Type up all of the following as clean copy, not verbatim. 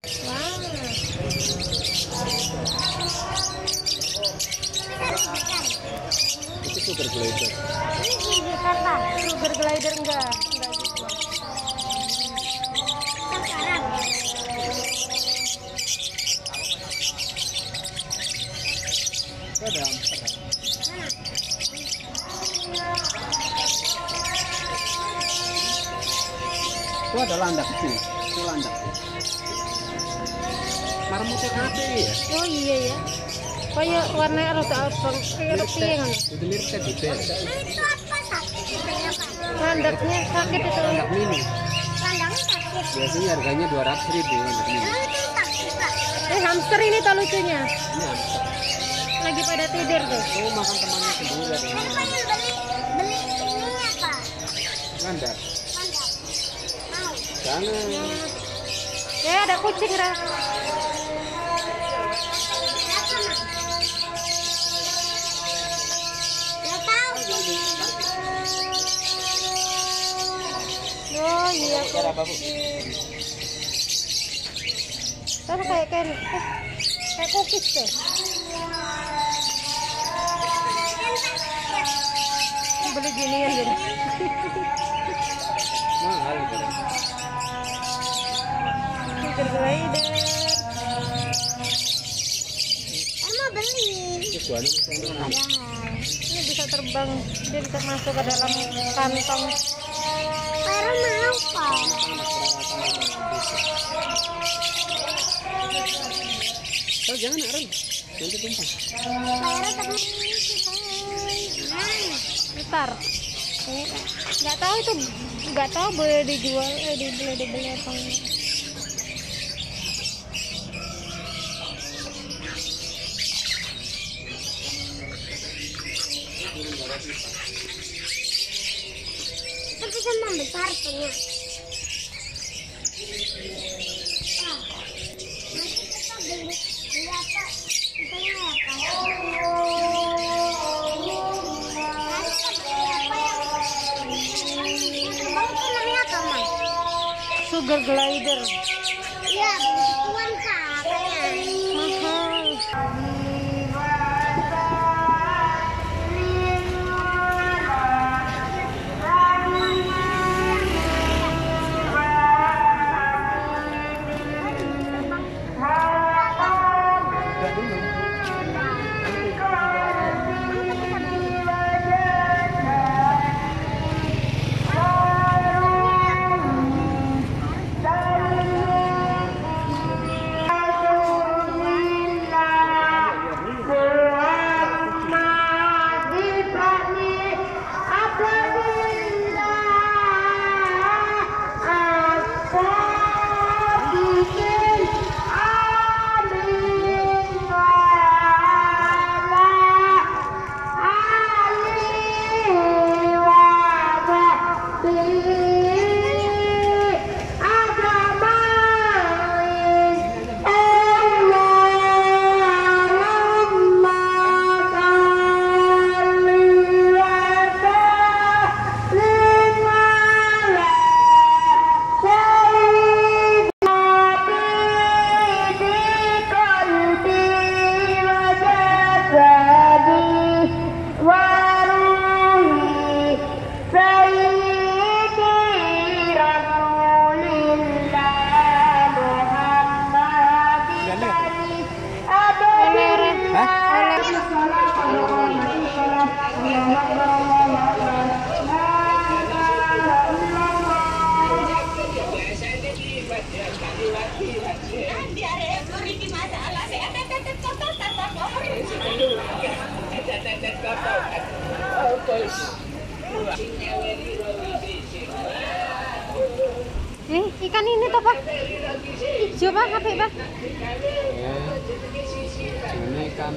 Wow. Itu sugar glider. Ini gigitan Pak. Sugar glider enggak gitu. Sekarang. Itu ada hamster. Itu ada landak kecil. Itu landak. Marmutnya apa ya? Oh iya ya. Kayak warnanya rada abang, kayak piye ngono. Itu mirip teddy bear. Itu apa sakit katanya Pak? Landaknya sakit itu. Landak mini. Landaknya sakit. Biasanya harganya 200.000 landak mini. Emang itu sakit Pak? Hamster ini tak lucunya. Ini hamster. Lagi pada tidur tuh. Oh, makan temannya sendiri. Saya pengen beli ininya Pak. Landak. Landak. Mau. Jangan. Ya ada kucing Ra. Oh iya. Cara apa, Bu? Sama kayak cookies deh. Beli ginian jadi. Mahal gitu. Sugar glider. Emang beli. Tujuannya masih enak. Ini bisa terbang, dia bisa masuk ke dalam kantong. Para mau Pak. Oh, jangan Aaron, nanti tumpah. Para temen ntar. Nggak tahu boleh dijual, dibeli apa enggak. Tapi sama besar punya. Nanti kita beli apa? Misalnya apa? Sugar glider. Iya, begituan Kak. Mahal. Ikan ini toh Pak, hijau Pak, apa Pak? Ini ikan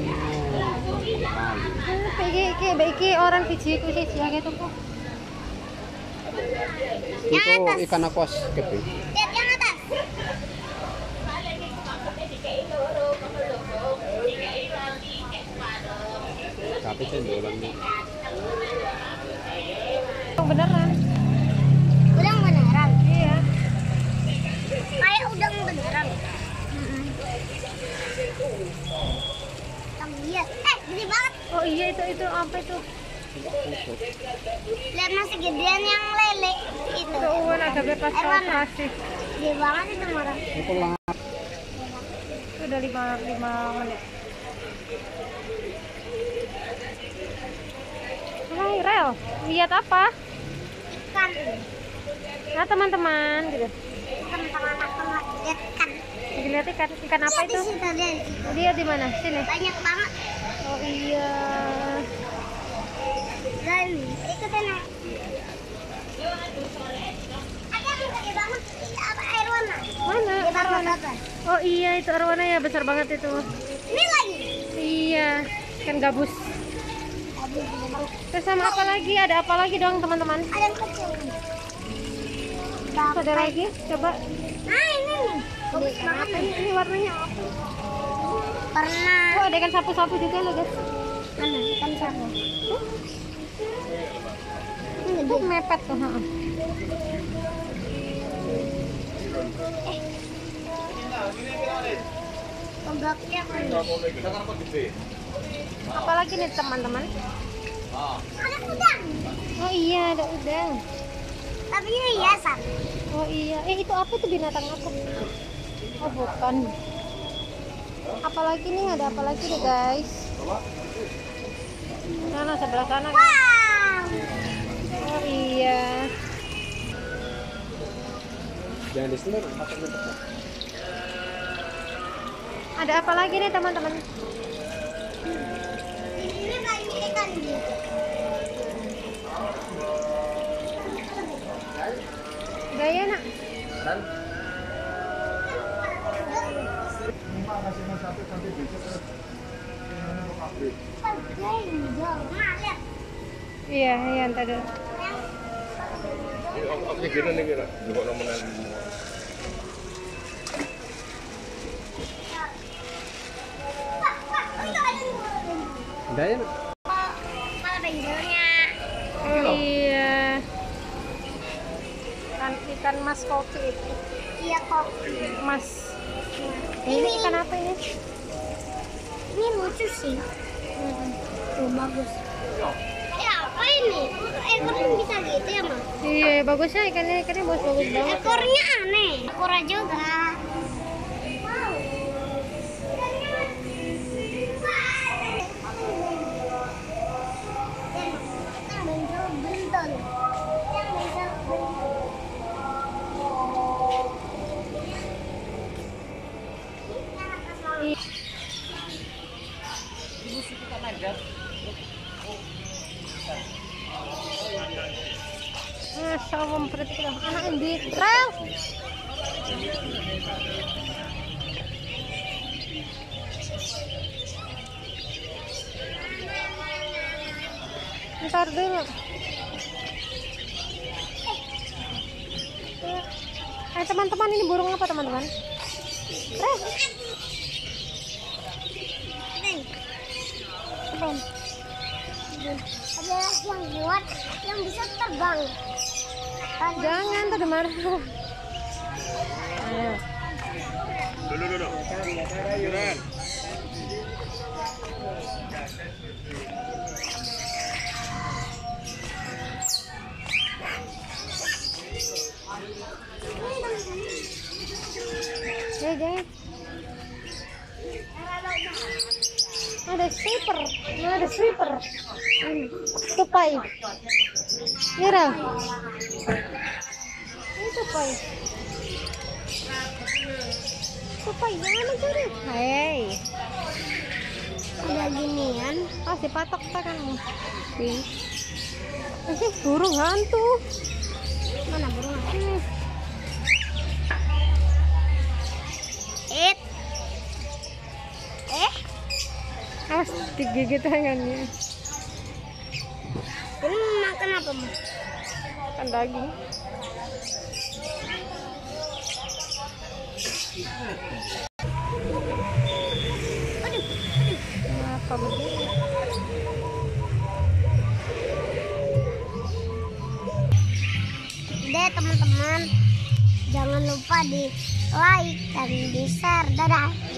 Iki orang biji ku siji gitu Pak. Itu ikan aquas gede. Lihat yang atas. Tapi cendolannya. Beneran. Udang beneran? Iya. Kayak udang beneran. Oh iya itu apa itu? Lihat masih gedean yang lele itu. Itu Uwan ada bebas operasi. Gede banget itu orang. Itu lah. Itu udah 5 menit. Hai Rel, lihat apa? Ikan. Nah teman-teman gitu. Teman-teman aku lihat ikan. Lagi lihat ikan apa Lihat itu? di situ, lihat. Dia di mana? Sini. Banyak banget. Oh iya. Dan ikutin ya. Ada yang gede banget. Apa air warna? Mana? Di bawah Arwana. bawah. Oh iya itu arwana ya, besar banget itu. Ini lagi. Iya, ikan gabus. Terus sama apa lagi? Ada apa lagi dong teman-teman? Ada yang kecil. Ada lagi? Coba. Nah ini nih. Bagus banget. Ini warnanya apa? Pernah. Oh ada ikan sapu-sapu juga loh guys. Mana ikan siapa? Itu mepet tuh. Ombaknya kan. Apalagi nih teman-teman? Ada udang. Oh iya ada udang. Tapi ini hiasan. Oh iya. Itu apa tuh, binatang apa? Oh bukan. Apalagi nih, ada apa lagi nih guys? Sana sebelah sana kan? Wow. Oh iya. Jangan diselir, pakai bentuk. Ada apa lagi nih teman-teman? Ini banyak ikan gitu. Gaya nak. Dan Nah, lihat. Iya, iya tadi. ini gini nih kira. Juga nomenan. Pak, ini ada nih. Ada ya? Malah benjelnya. Oh iya. Ikan mas koki itu. Iya kok. Mas. Ini ikan apa ini? Ini lucu sih. Tuh bagus. Ya apa ini? Ekornya bisa gitu ya mas? Iya, bagusnya ikannya bagus banget. Ekornya aneh. Ekor juga. Wow. Yang benjol benton. Yang benjol benton. Sama memperhati anak di rel. Ntar dulu. Teman-teman, ini burung apa teman-teman? Rel. Teman. Ada yang buat yang bisa terbang. Jangan tadi marah. Ayo. Dulu. Giliran. Ya, jangan. Ada sweeper. Ada sweeper. Tupai. Mira. Ini tupai. Tupai, jangan mencuri. Hei. Ada ginian. Ah, si patok tak kan. Burung hantu. Mana burung? Awas digigit tangannya. Ini makan apa, Mas? Kan daging. Apa begini? Deh teman-teman, jangan lupa di like dan di share. Dadah.